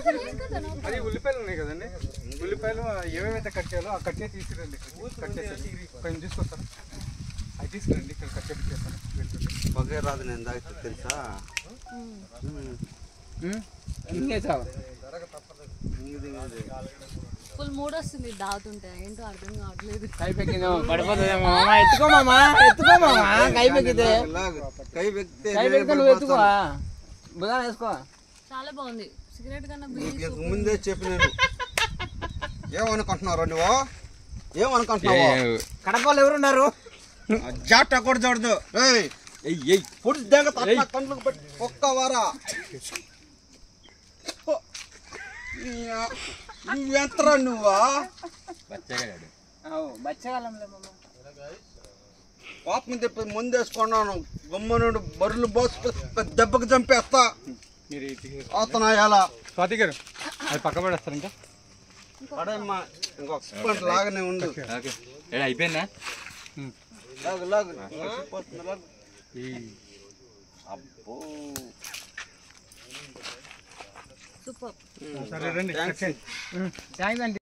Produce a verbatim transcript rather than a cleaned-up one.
అది ఉల్లిపాయలు ఉన్నాయి కదండి, ఉల్లిపాయలు ఏమేమైతే కట్ చేయాలో ఆ కట్ చేసి తీసుకురండి. కట్ చేసి కొంచెం తీసుకొస్తాను, అవి తీసుకురండి. ఇక్కడ కట్ చేసి చేస్తాను. ఒకే రాదు నేను తాగితే తెలుసా. ఫుల్ మూడ్ వస్తుంది దాగుతుంటే, ఏంటో అర్థం కావట్లేదు. కై పెక్కింది పడిపోతుందేమో. ఎత్తుకో మామా, ఎత్తుకో మామా. కై పెక్కితే కై పెక్కితే కై పెక్కితే నువ్వు ఎత్తుకో, బుధాన వేసుకో. చాలా బాగుంది. సిగరెట్ కన్నా ముందే చెప్పి నేను ఏమనుకుంటున్నావు నువ్వు, ఏమనుకుంటున్నావు? కడపలు ఎవరున్నారు? జాట కూడా చూడదు. పొడి దగ్గర కండ్లకు పెట్టి ఒక్క వారా నువ్వెంతరా నువ్వా? పాపం చెప్పి ముందేసుకున్నాను. గమ్మనుడు బరులు పోసి దెబ్బకి చంపేస్తా. అతను అయ్యాలా స్వాతి గారు అది పక్క పడేస్తారు. ఇంకా పడమ్మా, ఇంకొక స్పంట్ లాగానే ఉండు. అయిపోయిందా? లాగు లాగు లాగు. అబ్బో సూపర్. సరే రండి. థ్యాంక్స్ అండి.